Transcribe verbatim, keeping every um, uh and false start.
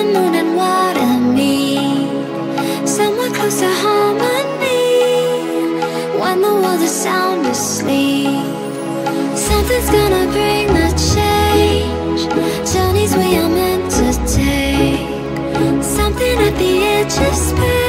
the moon and what I need. Somewhere close to harmony, when the world is sound asleep. Something's gonna bring the change, journeys we are meant to take. Something at the edge of space.